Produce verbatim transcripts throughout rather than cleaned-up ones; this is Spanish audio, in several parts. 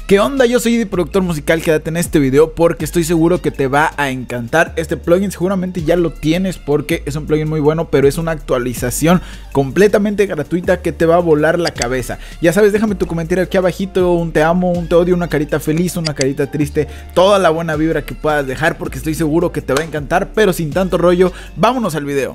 ¿Qué onda? Yo soy Eddie, productor musical. Quédate en este video porque estoy seguro que te va a encantar este plugin. Seguramente ya lo tienes porque es un plugin muy bueno, pero es una actualización completamente gratuita que te va a volar la cabeza. Ya sabes, déjame tu comentario aquí abajito, un te amo, un te odio, una carita feliz, una carita triste, toda la buena vibra que puedas dejar porque estoy seguro que te va a encantar. Pero sin tanto rollo, vámonos al video.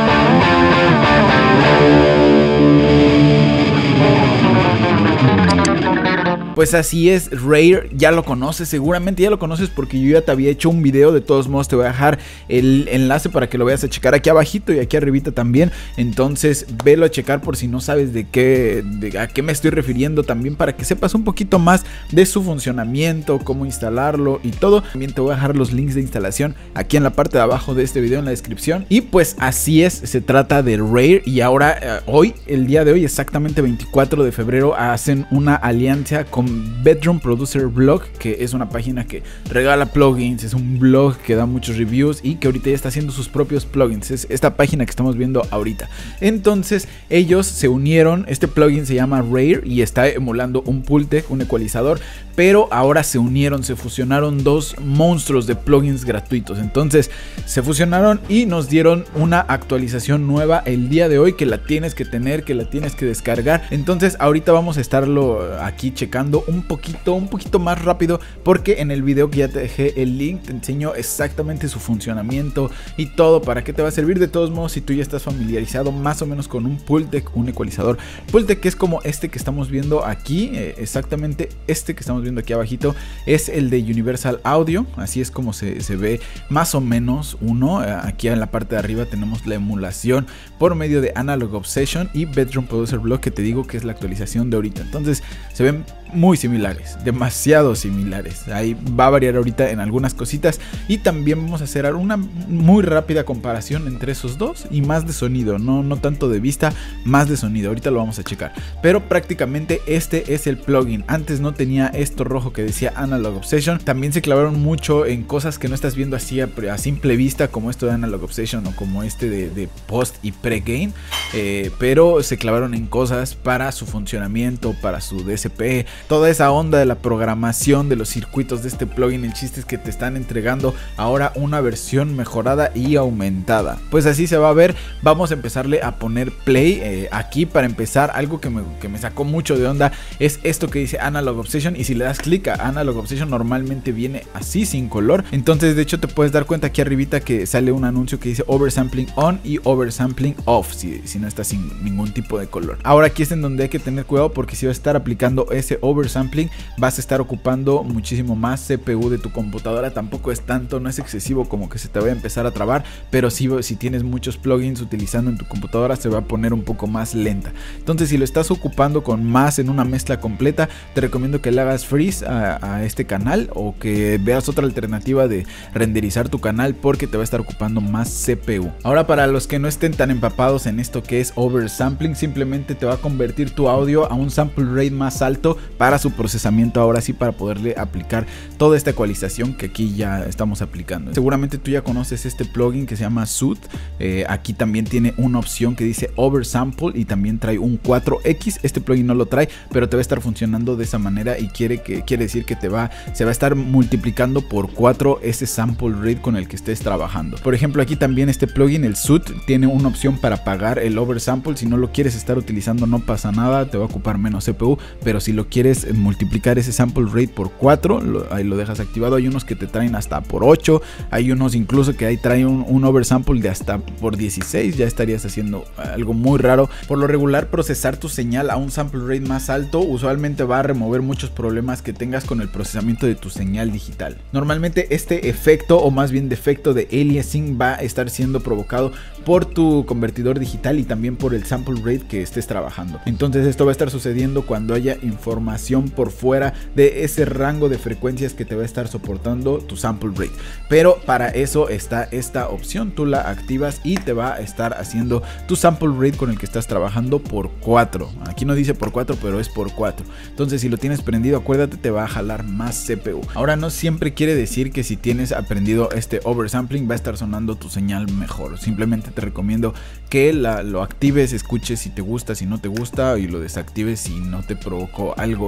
Pues así es, Rare, ya lo conoces, seguramente ya lo conoces porque yo ya te había hecho un video. De todos modos te voy a dejar el enlace para que lo vayas a checar aquí abajito y aquí arribita también. Entonces velo a checar por si no sabes de qué, de a qué me estoy refiriendo, también para que sepas un poquito más de su funcionamiento, cómo instalarlo y todo. También te voy a dejar los links de instalación aquí en la parte de abajo de este video, en la descripción. Y pues así es, se trata de Rare. Y ahora, eh, hoy, el día de hoy, exactamente veinticuatro de febrero, hacen una alianza con Bedroom Producer Blog, que es una página que regala plugins, es un blog que da muchos reviews y que ahorita ya está haciendo sus propios plugins. Es esta página que estamos viendo ahorita. Entonces ellos se unieron, este plugin se llama Rare y está emulando un Pultec, un ecualizador, pero ahora se unieron, se fusionaron dos monstruos de plugins gratuitos. Entonces se fusionaron y nos dieron una actualización nueva el día de hoy, que la tienes que tener, que la tienes que descargar. Entonces ahorita vamos a estarlo aquí checando un poquito, un poquito más rápido, porque en el video que ya te dejé el link te enseño exactamente su funcionamiento y todo, para qué te va a servir. De todos modos, si tú ya estás familiarizado más o menos con un Pultec, un ecualizador Pultec, que es como este que estamos viendo aquí, eh, exactamente este que estamos viendo aquí abajito, es el de Universal Audio. Así es como se, se ve más o menos uno. Aquí en la parte de arriba tenemos la emulación por medio de Analog Obsession y Bedroom Producer Blog, que te digo que es la actualización de ahorita. Entonces se ven muy similares, demasiado similares. Ahí va a variar ahorita en algunas cositas y también vamos a hacer una muy rápida comparación entre esos dos y más de sonido, no, no tanto de vista, más de sonido. Ahorita lo vamos a checar, pero prácticamente este es el plugin. Antes no tenía esto rojo que decía Analog Obsession. También se clavaron mucho en cosas que no estás viendo así a, a simple vista, como esto de Analog Obsession o como este de, de post y pre-gain, eh, pero se clavaron en cosas para su funcionamiento, para su D S P, toda esa onda de la programación de los circuitos de este plugin. El chiste es que te están entregando ahora una versión mejorada y aumentada. Pues así se va a ver. Vamos a empezarle a poner play eh, aquí. Para empezar, algo que me, que me sacó mucho de onda es esto que dice Analog Obsession, y si le das clic a Analog Obsession normalmente viene así sin color. Entonces de hecho te puedes dar cuenta aquí arribita que sale un anuncio que dice Oversampling On y Oversampling Off, si, si no está sin ningún tipo de color. Ahora aquí es en donde hay que tener cuidado, porque si vas a estar aplicando ese oversampling vas a estar ocupando muchísimo más C P U de tu computadora. Tampoco es tanto, no es excesivo como que se te vaya a empezar a trabar, pero si, si tienes muchos plugins utilizando en tu computadora se va a poner un poco más lenta. Entonces si lo estás ocupando con más en una mezcla completa, te recomiendo que le hagas freeze a, a este canal, o que veas otra alternativa de renderizar tu canal, porque te va a estar ocupando más C P U. Ahora, para los que no estén tan empapados en esto que es oversampling, simplemente te va a convertir tu audio a un sample rate más alto para su procesamiento, ahora sí, para poderle aplicar toda esta ecualización que aquí ya estamos aplicando. Seguramente tú ya conoces este plugin que se llama Sooth. Eh, aquí también tiene una opción que dice Oversample y también trae un cuatro equis. Este plugin no lo trae, pero te va a estar funcionando de esa manera y quiere, que, quiere decir que te va, se va a estar multiplicando por cuatro ese sample rate con el que estés trabajando. Por ejemplo, aquí también este plugin, el Sooth, tiene una opción para apagar el Oversample. Si no lo quieres estar utilizando no pasa nada, te va a ocupar menos C P U, pero si lo quieres multiplicar ese sample rate por cuatro, lo, ahí lo dejas activado. Hay unos que te traen hasta por ocho, hay unos incluso que ahí traen un, un oversample de hasta por dieciséis. Ya estarías haciendo algo muy raro. Por lo regular, procesar tu señal a un sample rate más alto usualmente va a remover muchos problemas que tengas con el procesamiento de tu señal digital. Normalmente este efecto, o más bien defecto de aliasing, va a estar siendo provocado por tu convertidor digital y también por el sample rate que estés trabajando. Entonces esto va a estar sucediendo cuando haya información por fuera de ese rango de frecuencias que te va a estar soportando tu sample rate. Pero para eso está esta opción, tú la activas y te va a estar haciendo tu sample rate con el que estás trabajando por cuatro. Aquí no dice por cuatro, pero es por cuatro. Entonces si lo tienes prendido, acuérdate, te va a jalar más C P U. Ahora, no siempre quiere decir que si tienes aprendido este oversampling va a estar sonando tu señal mejor. Simplemente te recomiendo que la, lo actives, escuches si te gusta, si no te gusta, y lo desactives si no te provocó algo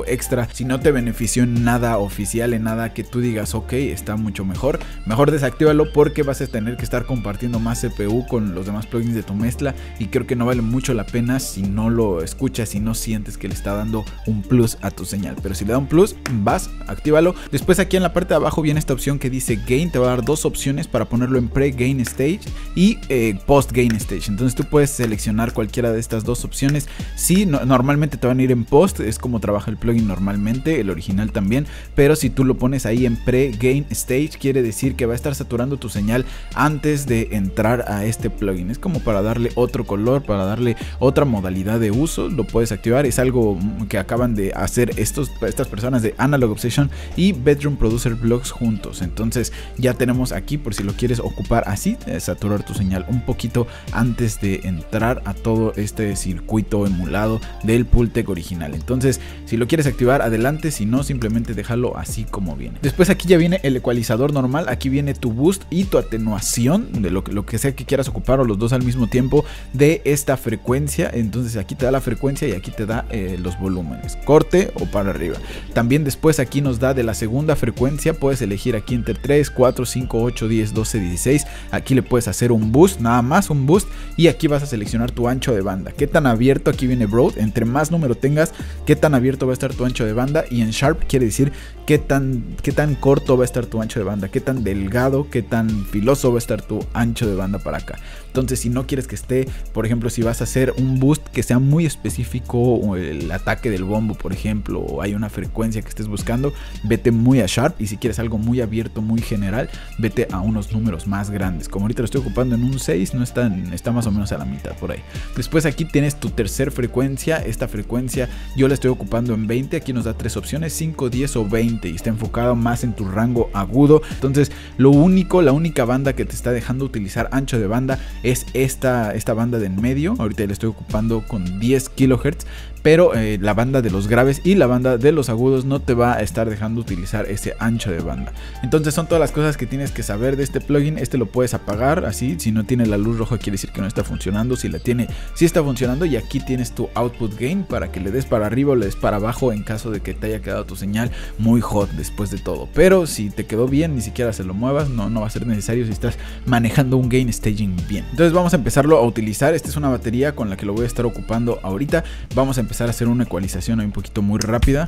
algo extra, si no te benefició en nada oficial, en nada que tú digas, ok, está mucho mejor, mejor desactívalo porque vas a tener que estar compartiendo más C P U con los demás plugins de tu mezcla y creo que no vale mucho la pena si no lo escuchas, si no sientes que le está dando un plus a tu señal. Pero si le da un plus, vas, actívalo. Después aquí en la parte de abajo viene esta opción que dice Gain, te va a dar dos opciones para ponerlo en Pre-Gain Stage y eh, Post-Gain Stage. Entonces tú puedes seleccionar cualquiera de estas dos opciones. Sí, no, normalmente te van a ir en Post, es como trabaja el plugin normalmente, el original también, pero si tú lo pones ahí en Pre-Gain Stage, quiere decir que va a estar saturando tu señal antes de entrar a este plugin. Es como para darle otro color, para darle otra modalidad de uso, lo puedes activar. Es algo que acaban de hacer estos, estas personas de Analog Obsession y Bedroom Producer Blogs juntos. Entonces ya tenemos aquí, por si lo quieres ocupar así, eh, saturar tu señal un poquito antes de entrar a todo este circuito emulado del Pultec original. Entonces si lo quieres activar, adelante, si no, simplemente déjalo así como viene. Después aquí ya viene el ecualizador normal, aquí viene tu boost y tu atenuación de lo, lo que sea que quieras ocupar, o los dos al mismo tiempo, de esta frecuencia. Entonces aquí te da la frecuencia y aquí te da eh, los volúmenes, corte o para arriba. También después aquí nos da de la segunda frecuencia, puedes elegir aquí entre tres, cuatro, cinco, ocho, diez, doce, dieciséis. Aquí le puedes hacer un boost, nada más un boost, y aquí vas a seleccionar tu ancho de banda, qué tan abierto. Aquí viene broad, entre más número tengas, qué tan abierto va a estar tu ancho de banda, y en sharp quiere decir qué tan, qué tan corto va a estar tu ancho de banda, qué tan delgado, qué tan filoso va a estar tu ancho de banda para acá. Entonces si no quieres que esté, por ejemplo, si vas a hacer un boost que sea muy específico, o el ataque del bombo, por ejemplo, o hay una frecuencia que estés buscando, vete muy a sharp. Y si quieres algo muy abierto, muy general, vete a unos números más grandes. Como ahorita lo estoy ocupando en un seis, no está, está más o menos a la mitad por ahí. Después aquí tienes tu tercer frecuencia. Esta frecuencia yo la estoy ocupando en veinte. Aquí nos da tres opciones, cinco, diez o veinte, y está enfocado más en tu rango agudo. Entonces lo único, la única banda que te está dejando utilizar ancho de banda es esta, esta banda de en medio. Ahorita la estoy ocupando con diez kilohertz, pero eh, la banda de los graves y la banda de los agudos no te va a estar dejando utilizar ese ancho de banda. Entonces son todas las cosas que tienes que saber de este plugin. Este lo puedes apagar así, si no tiene la luz roja quiere decir que no está funcionando, si la tiene, sí está funcionando. Y aquí tienes tu output gain para que le des para arriba o le des para abajo en caso de que te haya quedado tu señal muy hot después de todo. Pero si te quedó bien, ni siquiera se lo muevas, no, no va a ser necesario si estás manejando un gain staging bien. Entonces vamos a empezarlo a utilizar. Esta es una batería con la que lo voy a estar ocupando ahorita. Vamos a empezar a hacer una ecualización ahí un poquito muy rápida.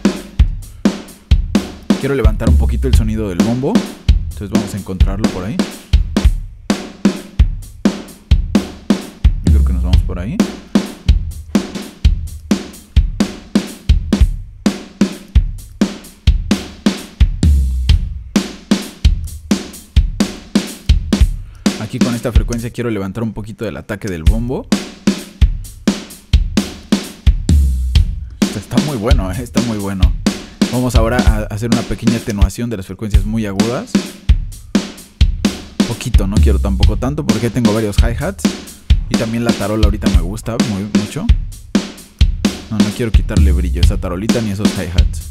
Quiero levantar un poquito el sonido del bombo, entonces vamos a encontrarlo por ahí. Yo creo que nos vamos por ahí. Aquí con esta frecuencia quiero levantar un poquito del ataque del bombo. Está muy bueno, ¿eh? Está muy bueno. Vamos ahora a hacer una pequeña atenuación de las frecuencias muy agudas. Poquito, no quiero tampoco tanto porque tengo varios hi-hats. Y también la tarola ahorita me gusta muy mucho. No, no quiero quitarle brillo a esa tarolita ni esos hi-hats.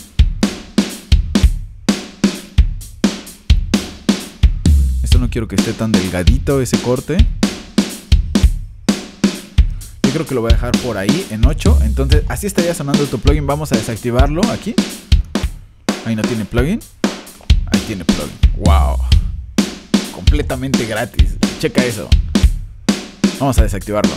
Esto no quiero que esté tan delgadito ese corte. Yo creo que lo voy a dejar por ahí en ocho. Entonces así estaría sonando tu plugin. Vamos a desactivarlo aquí. Ahí no tiene plugin. Ahí tiene plugin. Wow. Completamente gratis. Checa eso. Vamos a desactivarlo.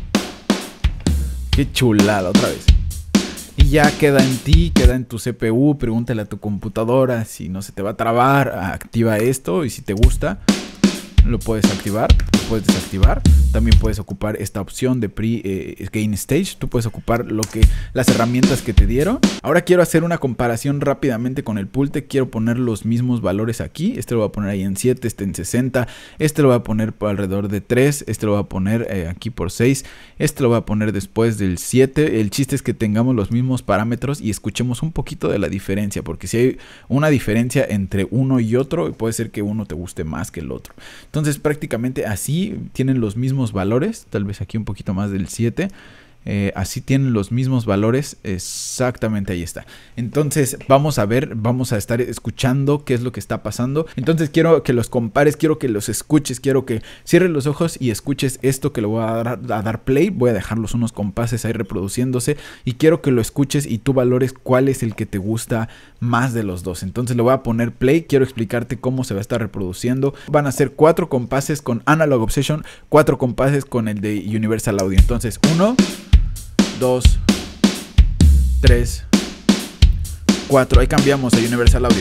Qué chulada, otra vez. Y ya queda en ti, queda en tu C P U. Pregúntale a tu computadora si no se te va a trabar. Activa esto y si te gusta, lo puedes activar, lo puedes desactivar. También puedes ocupar esta opción de pre-gain stage. Tú puedes ocupar lo que, las herramientas que te dieron. Ahora quiero hacer una comparación rápidamente con el Pultec. Quiero poner los mismos valores aquí. Este lo voy a poner ahí en siete, este en sesenta. Este lo voy a poner por alrededor de tres. Este lo voy a poner eh, aquí por seis. Este lo voy a poner después del siete. El chiste es que tengamos los mismos parámetros y escuchemos un poquito de la diferencia. Porque si hay una diferencia entre uno y otro, puede ser que uno te guste más que el otro. Entonces prácticamente así tienen los mismos valores, tal vez aquí un poquito más del siete. eh, así tienen los mismos valores, exactamente ahí está. Entonces vamos a ver, vamos a estar escuchando qué es lo que está pasando. Entonces quiero que los compares, quiero que los escuches, quiero que cierres los ojos y escuches esto que le voy a dar, a dar play. Voy a dejarlos unos compases ahí reproduciéndose y quiero que lo escuches y tú valores cuál es el que te gusta más de los dos. Entonces le voy a poner play, quiero explicarte cómo se va a estar reproduciendo. Van a ser cuatro compases con Analog Obsession, cuatro compases con el de Universal Audio. Entonces uno, dos, tres, cuatro. Ahí cambiamos a Universal Audio.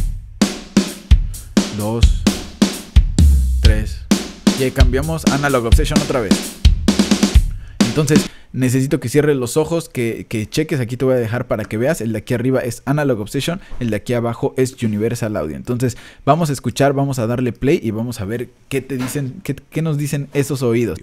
dos, tres. Y ahí cambiamos Analog Obsession otra vez. Entonces necesito que cierres los ojos, que, que cheques. Aquí te voy a dejar para que veas. El de aquí arriba es Analog Obsession, el de aquí abajo es Universal Audio. Entonces vamos a escuchar, vamos a darle play y vamos a ver qué te dicen, qué, qué nos dicen esos oídos.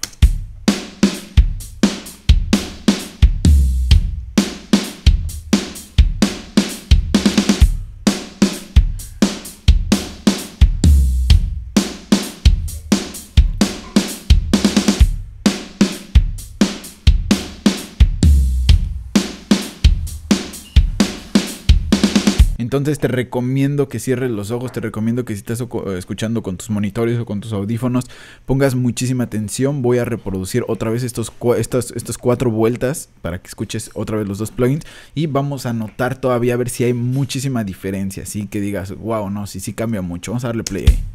Entonces te recomiendo que cierres los ojos, te recomiendo que si estás escuchando con tus monitores o con tus audífonos, pongas muchísima atención. Voy a reproducir otra vez estos, estos, estos cuatro vueltas para que escuches otra vez los dos plugins y vamos a notar todavía a ver si hay muchísima diferencia, así que digas, wow, no, sí, sí cambia mucho. Vamos a darle play ahí.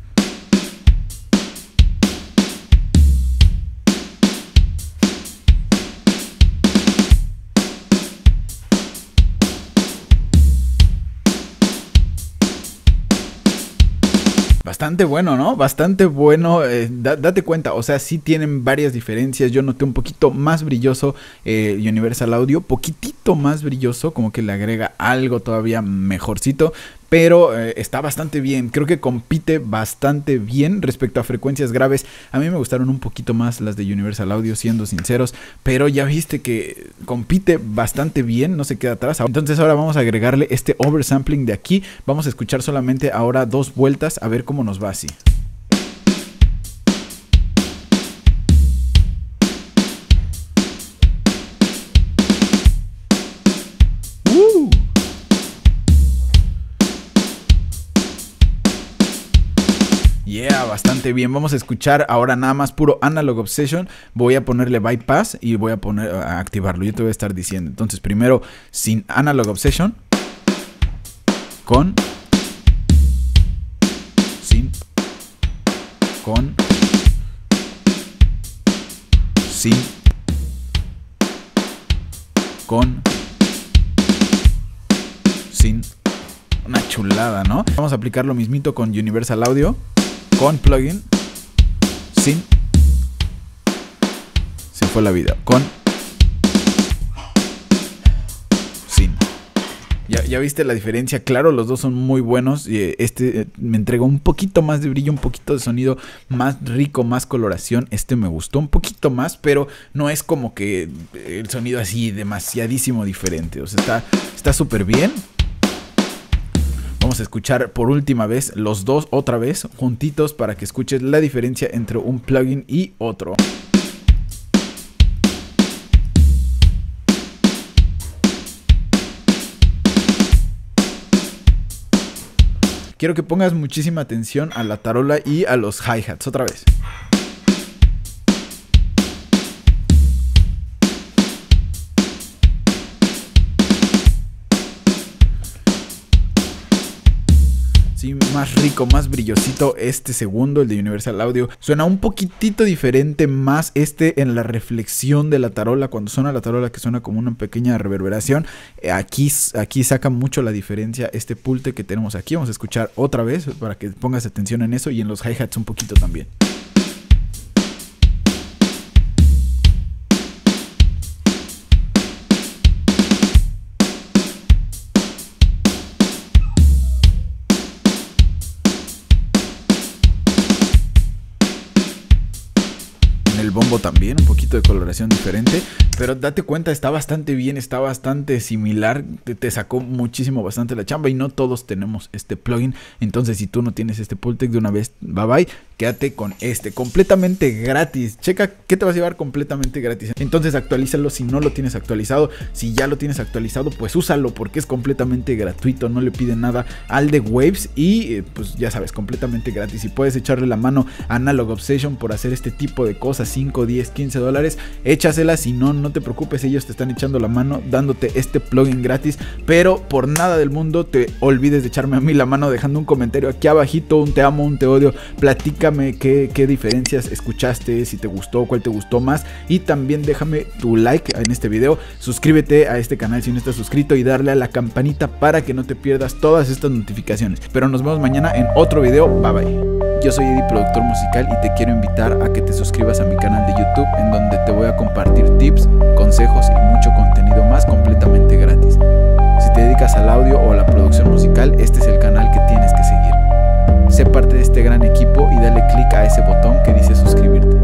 Bastante bueno, ¿no? Bastante bueno, eh, da, date cuenta, o sea, sí tienen varias diferencias. Yo noté un poquito más brilloso eh, Universal Audio, poquitito más brilloso, como que le agrega algo todavía mejorcito. Pero eh, está bastante bien, creo que compite bastante bien respecto a frecuencias graves. A mí me gustaron un poquito más las de Universal Audio, siendo sinceros, pero ya viste que compite bastante bien, no se queda atrás. Entonces ahora vamos a agregarle este oversampling de aquí. Vamos a escuchar solamente ahora dos vueltas, a ver cómo nos va así. Yeah, bastante bien. Vamos a escuchar ahora nada más puro Analog Obsession. Voy a ponerle bypass y voy a poner a activarlo. Yo te voy a estar diciendo. Entonces primero sin Analog Obsession, con, sin, con, sin, con, sin. Una chulada, ¿no? Vamos a aplicar lo mismito con Universal Audio, con plugin, sin, se fue la vida, con, sin. Ya, ya viste la diferencia, claro, los dos son muy buenos. Este eh, me entregó un poquito más de brillo, un poquito de sonido más rico, más coloración. Este me gustó un poquito más, pero no es como que el sonido así demasiadísimo diferente. O sea, está está súper bien. Vamos a escuchar por última vez los dos otra vez juntitos para que escuches la diferencia entre un plugin y otro. Quiero que pongas muchísima atención a la tarola y a los hi-hats otra vez. Sí, más rico, más brillosito este segundo, el de Universal Audio. Suena un poquitito diferente más este en la reflexión de la tarola. Cuando suena la tarola, que suena como una pequeña reverberación. Aquí, aquí saca mucho la diferencia este pulte que tenemos aquí. Vamos a escuchar otra vez para que pongas atención en eso. Y en los hi-hats un poquito también. Rambo también, un poquito de coloración diferente, pero date cuenta, está bastante bien, está bastante similar, te, te sacó muchísimo bastante la chamba y no todos tenemos este plugin. Entonces si tú no tienes este Pultec, de una vez, bye bye, quédate con este, completamente gratis. Checa que te vas a llevar completamente gratis. Entonces actualízalo si no lo tienes actualizado. Si ya lo tienes actualizado, pues úsalo porque es completamente gratuito, no le pide nada al de Waves y eh, pues ya sabes, completamente gratis. Y puedes echarle la mano a Analog Obsession por hacer este tipo de cosas, cinco, diez, quince dólares, échaselas. Si no, no te preocupes, ellos te están echando la mano dándote este plugin gratis. Pero por nada del mundo te olvides de echarme a mí la mano dejando un comentario aquí abajito, un te amo, un te odio, platícame qué, qué diferencias escuchaste, si te gustó, cuál te gustó más, y también déjame tu like en este video, suscríbete a este canal si no estás suscrito y darle a la campanita para que no te pierdas todas estas notificaciones. Pero nos vemos mañana en otro video, bye bye. Yo soy Eddie, productor musical, y te quiero invitar a que te suscribas a mi canal de YouTube, en donde te voy a compartir tips, consejos y mucho contenido más completamente gratis. Si te dedicas al audio o a la producción musical, este es el canal que tienes que seguir. Sé parte de este gran equipo y dale click a ese botón que dice suscribirte.